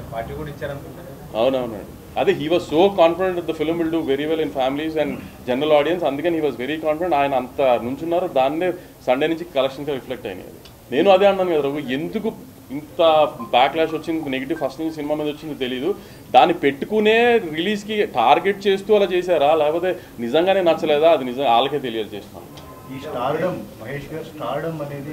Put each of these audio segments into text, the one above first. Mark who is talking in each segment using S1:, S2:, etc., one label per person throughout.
S1: Party కూడా ఇచ్చారనుకుంటారు.
S2: అవునవునండి, అదే he was so confident the film will do very well in families and general audience, అందుకని he was very confident. ఆయన అంత నుంచున్నారు, దాన్నే సండే నుంచి కలెక్షన్గా రిఫ్లెక్ట్ అయినాయి. నేను అదే అన్నాను కదా రఘు, ఎందుకు ఇంత బ్యాక్లాష్ వచ్చింది, నెగిటివ్ ఫస్ట్ నుంచి సినిమా మీద వచ్చింది తెలియదు, దాన్ని పెట్టుకునే రిలీజ్కి టార్గెట్ చేస్తూ అలా చేశారా, లేకపోతే నిజంగానే నచ్చలేదా, అది నిజంగా వాళ్ళకే తెలియదు చేస్తాను.
S3: ఈ స్టార్డమ్ మహేష్ గారు స్టార్డమ్ అనేది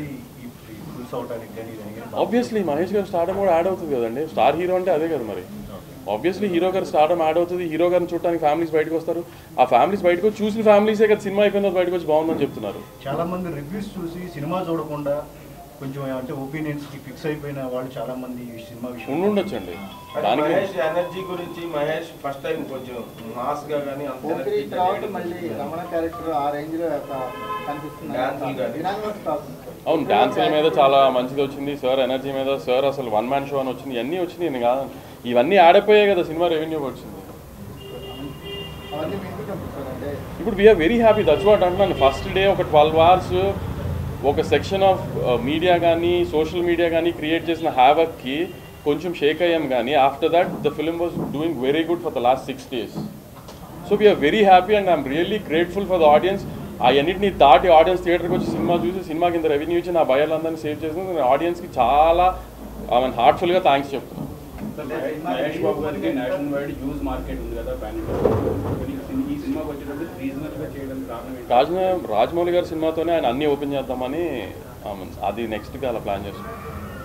S2: ఆబ్వియస్లీ మహేష్ గారు స్టార్డమ్ కూడా యాడ్ అవుతుంది కదండి, స్టార్ హీరో అంటే అదే కదా మరి. ఆబ్వియస్లీ హీరో గారు స్టార్డమ్ యాడ్ అవుతుంది, హీరో గారిని చూడడానికి ఫ్యామిలీస్ బయటకు వస్తారు, ఆ ఫ్యామిలీస్ బయటకు వచ్చి చూసిన ఫ్యామిలీసే కదా సినిమా అయిపోయిన బయటకు వచ్చి బాగుందని చెప్తున్నారు.
S3: చాలా మంది రివ్యూస్ చూసి సినిమా చూడకుండా కొంచెం అంటే ఒపీనియన్స్ కి ఫిక్స్ అయిపోయిన వాళ్ళు చాలా మంది ఈ సినిమా విషయం
S2: ఉండొచ్చండి.
S1: దానికి మహేష్ ఎనర్జీ గురించి మహేష్ ఫస్ట్ టైం కొంచెం మాస్ గా గానీ అంత
S4: మళ్ళీ రమణ క్యారెక్టర్ ఆ రేంజ్ లో కనిపిస్తుంది.
S2: అవును, డాన్సుల మీద చాలా మంచిది వచ్చింది, సార్ ఎనర్జీ మీద, సార్ అసలు వన్ మ్యాన్ షో అని వచ్చింది, ఇవన్నీ వచ్చింది. నేను కాదు, ఇవన్నీ ఆడపోయాయి కదా సినిమా రెవెన్యూ వచ్చింది. ఇప్పుడు we are very happy, that's what అంటున్నాను. ఫస్ట్ డే ఒక 12 hours ఒక సెక్షన్ ఆఫ్ మీడియా కానీ సోషల్ మీడియా కానీ క్రియేట్ చేసిన హ్యావక్కి కొంచెం షేక్ అయ్యాం, కానీ after that the film was doing very good for the last 6 days. So we are very happy and I'm really grateful for the audience. అవన్నిటిని దాటి ఆడియన్స్ థియేటర్కి వచ్చి సినిమా చూసి సినిమాకి ఇంత రెవెన్యూ ఇచ్చి నా భయాలందరినీ సేవ్ చేసింది, నేను ఆడియన్స్కి చాలా హార్ట్ఫుల్గా థ్యాంక్స్ చెప్తున్నాను.
S5: మహేష్ బాబు గారికి నేషనల్ వైడ్ యూజ్ మార్కెట్ ఉంది కదా, ఈ సినిమాకి వచ్చేటప్పుడు రీజనల్గా చేయడానికి కారణం
S2: రాజమౌళి గారి సినిమాతోనే ఆయన అన్నీ ఓపెన్ చేద్దామని అది నెక్స్ట్గా అలా ప్లాన్ చేస్తున్నాం.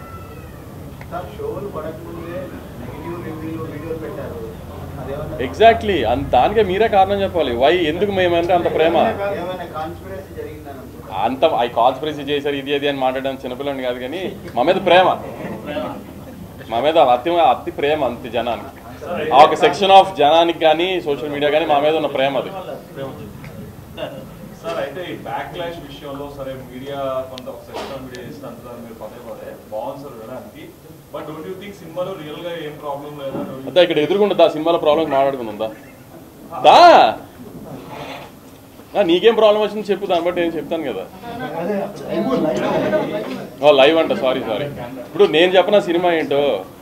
S2: ఎగ్జాక్ట్లీ, దానికే మీరే కారణం చెప్పాలి. వై, ఎందుకు మేమంటే అంత ప్రేమ, అంత కాన్స్పిరసీ చేశారు ఇది అది అని మాట్లాడడానికి చిన్నపిల్లని కాదు, కానీ మా మీద ప్రేమ, మా మీద అతి ప్రేమ అంతే జనానికి, ఆ ఒక సెక్షన్ ఆఫ్ జనానికి కానీ సోషల్ మీడియా కానీ మా మీద ఉన్న ప్రేమ అది.
S6: సార్ అయితే ఈ బ్యాక్ క్లాష్ విషయంలో సరే మీడియా కొంత సెక్షన్ మీడియా చేసిన అంటున్నారు మీరు పదే బాగుంది సార్ వినడానికి, బట్ డోంట్ యూ థింక్ సినిమాలో రియల్ గా ఏం ప్రాబ్లం లేదా?
S2: అంతా ఇక్కడ ఎదురుకుంటుందా సినిమాలో ప్రాబ్లమ్స్ మాట్లాడుకుందా? నీకేం ప్రాబ్లం వచ్చింది చెప్పు, దాన్ని బట్టి నేను చెప్తాను కదా. లైవ్ అంట, సారీ. ఇప్పుడు నేను చెప్పనా సినిమా ఏంటో,